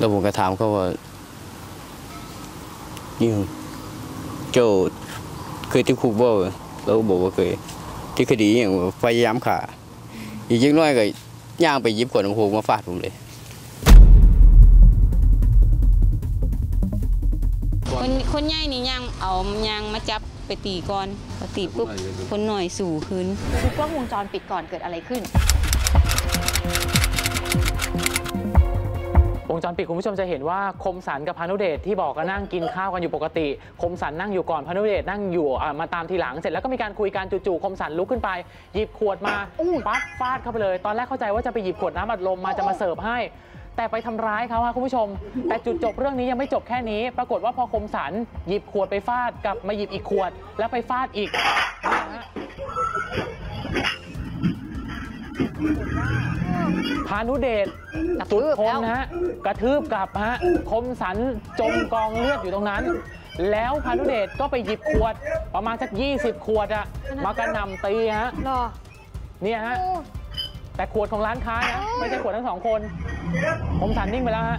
แล้วผมก็ถามเขาว่าเจ้าเคยติดคุกบ่แล้วบอกว่าเคยที่คดีอย่างพยายามฆ่าอีกยิ่งน้อยก็ย่างไปยิบขวดน้ำโขงมาฟาดผมเลยคนใหญ่นี่ย่างเอาย่างมาจับไปตีก่อนพอตีปุ๊บคนหน่อยสู่คืนดูกล้องวงจรปิดก่อนเกิดอะไรขึ้นวงจรปิดคุณผู้ชมจะเห็นว่าคมสันกับพานุเดชที่บอกก็นั่งกินข้าวกันอยู่ปกติคมสันนั่งอยู่ก่อนพานุเดชนั่งอยู่มาตามทีหลังเสร็จแล้วก็มีการคุยกันจู่ๆคมสันลุกขึ้นไปหยิบขวดมาปั๊บฟาดเข้าไปเลยตอนแรกเข้าใจว่าจะไปหยิบขวดน้ำอัดลมมาจะมาเสิร์ฟให้แต่ไปทำร้ายเขาค่ะคุณผู้ชมแต่จุดจบเรื่องนี้ยังไม่จบแค่นี้ปรากฏว่าพอคมสันหยิบขวดไปฟาดกับมาหยิบอีกขวดแล้วไปฟาดอีกพานุเดชสุดทนนะฮะกระทืบกลับฮะคมสันจมกองเลือดอยู่ตรงนั้นแล้วพานุเดชก็ไปหยิบขวดประมาณสัก20 ขวดอะมากระหน่ำตีฮะเนี่ยฮะแต่ขวดของร้านค้านะไม่ใช่ขวดทั้ง2 คนคมสันนิ่งไปแล้วฮะ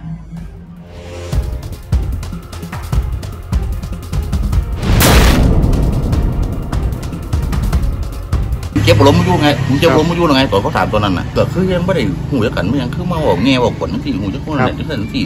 เจ็บล้มมาอยู่ไงผมเจ็บล้มมาอยู่ยังไงตอนเขาถามตอนนั้นน่ะก็คือยังไม่ได้หูจักกันไม่ยังคือมาบอกแง่บอกผลที่หูจักคนอะไรที่นั่นที่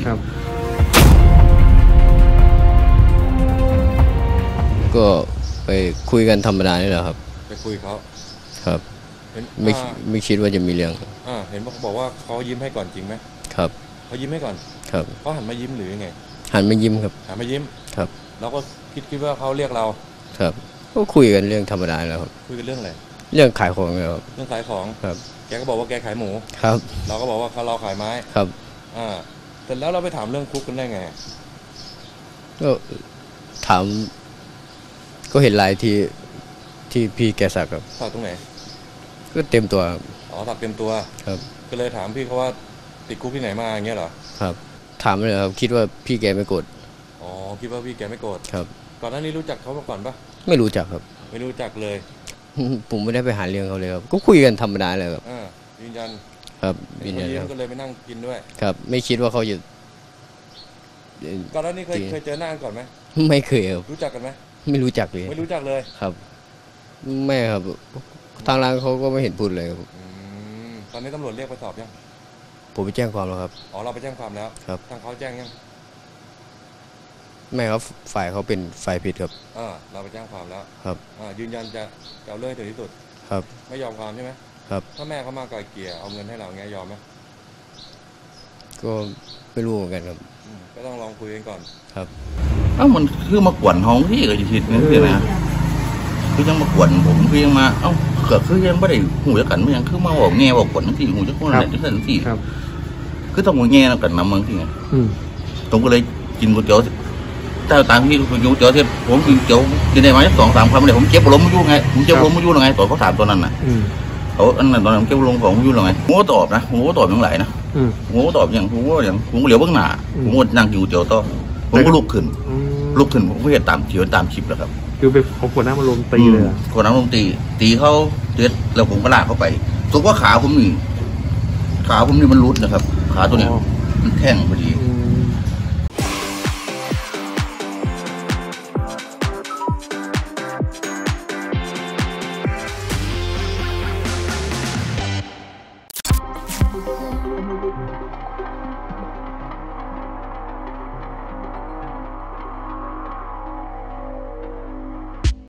ก็ไปคุยกันธรรมดานี่แหละครับไปคุยเขาครับไม่คิดว่าจะมีเรื่องเห็นบอกว่าเขายิ้มให้ก่อนจริงไหมครับเขายิ้มให้ก่อนครับเขาหันมายิ้มหรือยังไงหันมายิ้มครับหันมายิ้มครับเราก็คิดว่าเขาเรียกเราครับก็คุยกันเรื่องธรรมดาแล้วครับคุยกันเรื่องอะไรเรื่องขายของครับเรื่องขายของครับแกก็บอกว่าแกขายหมูครับเราก็บอกว่าเราขายไม้ครับเสร็จแล้วเราไปถามเรื่องคุกกันได้ไงก็ถามก็เห็นลายที่พี่แกสักครับสักตรงไหนก็เต็มตัวสักเต็มตัวครับก็เลยถามพี่เขาว่าติดคุกที่ไหนมาอย่างเงี้ยเหรอครับถามเลยครับคิดว่าพี่แกไม่โกรธคิดว่าพี่แกไม่โกรธครับก่อนหน้านี้รู้จักเขามาก่อนปะไม่รู้จักครับไม่รู้จักเลยผมไม่ได้ไปหาเรื่องเขาเลยครับก็คุยกันธรรมดาเลยครับยืนยันครับยืนยันก็เลยไปนั่งกินด้วยครับไม่คิดว่าเขาจะก่อนหน้านี้เคยเจอหน้ากันก่อนไหมไม่เคยครับรู้จักกันไหมไม่รู้จักเลยไม่รู้จักเลยครับไม่ครับทางร้านเขาก็ไม่เห็นพูดเลยครับตอนนี้ตำรวจเรียกไปสอบยังผมไปแจ้งความแล้วครับเราไปแจ้งความแล้วครับทางเขาแจ้งยังไม่ครับฝ่ายเขาเป็นฝ่ายผิดครับเราไปแจ้งความแล้วครับยืนยันจะเอาเรื่องถึงที่สุดครับไม่ยอมความใช่ไหมครับถ้าแม่เขามาไกลเกลี่ยเอาเงินให้เราไงยอมไหมก็ไม่รู้เหมือนกันครับก็ต้องลองคุยกันก่อนครับมันคือมากวนห้องที่ก็จะผิดนี่ใช่ไหมคือยังมากวนผมคือยังมาก็คือยังไม่ได้หูจักกันไม่ยังคือมาบอกแง่บอกผลที่หูจักคนอะไรที่นั่นที่คือต้องหูแง่กันนำเมืองที่ไงผมก็เลยกินก๋วยเตี๋ยวถ้าตามที่ผมอยู่เตี๋ยวที่ผมกินเตี๋ยวกินได้ไหม2-3 คำเลยผมเจ็บล้มมาอยู่ไงผมเจ็บล้มมาอยู่ยังไงตอนเขาถามตอนนั้นน่ะเขาอันนั้นตอนนั้นเจ็บล้มของอยู่ยังไงผมก็ตอบนะผมก็ตอบอย่างไรนะผมก็ตอบอย่างผมก็เหลียวเบื้องหน้าผมก็นั่งอยู่เตี๋ยวต่อผมก็ลุกขึ้นผมก็เห็นตามเตี๋ยวตามคลิปแล้วครับคือไปเอาขวดน้ำมาลมตีเลยขวดน้ำลมตีเขาเด็ดแล้วผมก็ลากเข้าไปสุกว่าขาผมนี่มันรุดนะครับขาตัวนี้มันแท่งพอดี